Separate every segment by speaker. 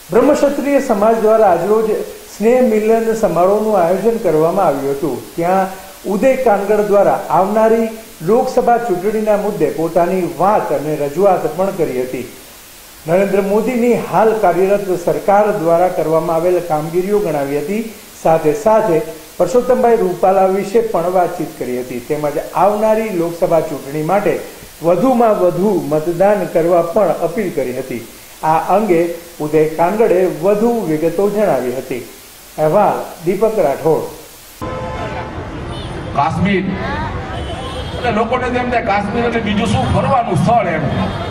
Speaker 1: બ્રહ્મક્ષત્રિય સમાજ દ્વારા આજરોજ સ્નેહ મિલન સમારોહનું આયોજન કરવામાં આવ્યું હતું। ત્યાં ઉદય કાનગડ દ્વારા આવનારી લોકસભા ચૂંટણીના મુદ્દે પોતાની વાત અને રજૂઆત પણ કરી હતી। નરેન્દ્ર મોદીની હાલ કાર્યરત સરકાર દ્વારા કરવામાં આવેલ કામગીરીઓ ગણાવી હતી। સાથે સાથે પરસોત્તમભાઈ રૂપાલા વિશે પણ વાતચીત કરી હતી। તેમજ આવનારી લોકસભા ચૂંટણી માટે વધુમાં વધુ મતદાન કરવા પણ અપીલ કરી હતી। આ અંગે ઉદય કાનગડે વધુ વિગતો જણાવી હતી। અહેવાલ દીપક રાઠોડ।
Speaker 2: કાશ્મીર એટલે લોકોને તેમ થાય કાશ્મીર એટલે બીજું શું ફરવાનું સ્થળ એમ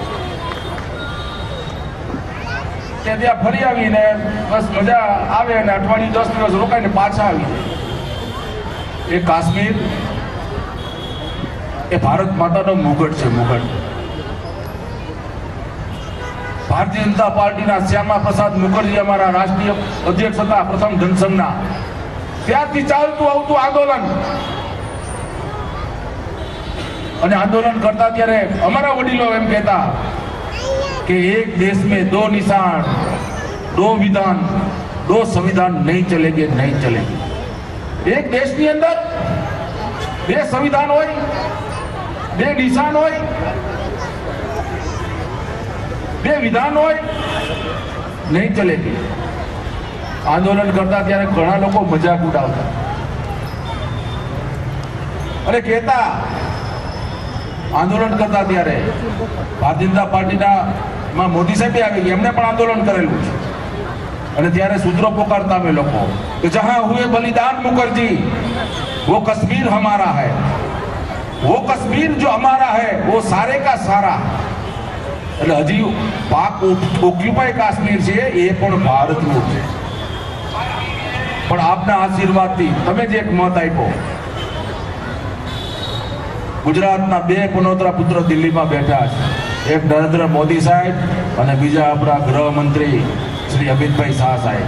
Speaker 2: કે ત્યાં ફરી આવીને બસ મજા આવે અને અઠવાડિયું 10 દિવસ રોકાઈને પાછા આવી જાય। એ કાશ્મીર એ ભારત માતાનો મુગટ છે। મુગટ ભારતીય જનતા પાર્ટીના શ્યામા પ્રસાદ મુખર્જી અમારા રાષ્ટ્રીય અધ્યક્ષ હતા પ્રથમ જનસંઘના, ત્યારથી ચાલતું આવતું આંદોલન અને આંદોલન કરતા ત્યારે અમારા વડીલો એમ કહેતા कि एक देश में दो निशान, दो विधान, दो संविधान नहीं चलेंगे, नहीं चलेंगे। एक देश की अंदर बे संविधान होय, बे निशान होय, बे विधान होय, नहीं चलेंगे। आंदोलन करता त्यारे घणा लोको मजाक उड़ावता अरे कहता आंदोलन करता त्यारे भारतीय जनता पार्टीना માં મોદી સાહેબ આવી ગયા, એમને પણ આંદોલન કરેલું છે અને ત્યારે સૂત્રો પોકારતા અમે લોકો કે જહાં હુએ બલિદાન મુખર્જી वो कश्मीर हमारा है, वो कश्मीर जो हमारा है वो सारे का सारा। એટલે હજી પાક ઓક્યુપાય કાશ્મીર છે એ પણ ભારતનું છે, પણ આપના આશીર્વાદથી તમે જે એક મત આપ્યો, ગુજરાતના બે પનોતરા પુત્ર દિલ્હીમાં બેઠા છે, એક નરેન્દ્ર મોદી સાહેબ અને બીજા આપણા ગૃહમંત્રી શ્રી અમિતભાઈ શાહ સાહેબ।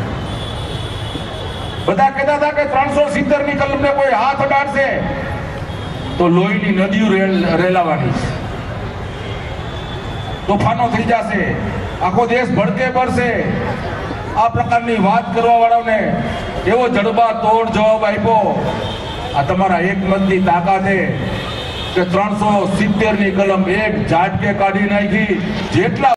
Speaker 2: બધા કહેતા હતા કે 370 ની કલમને કોઈ હાથ અડાડશે તો લોહીની નદીઓ રેલાવાની છે, તોફાનો થઈ જશે, આખો દેશ ભડકે પડશે। આ પ્રકારની વાત કરવા વાળાને એવો જડબા તોડ જવાબ આપ્યો, આ તમારા એક મતની તાકાતે કે 370 ની કલમ એક ઝાટકે કાઢી નાખી, જેટલા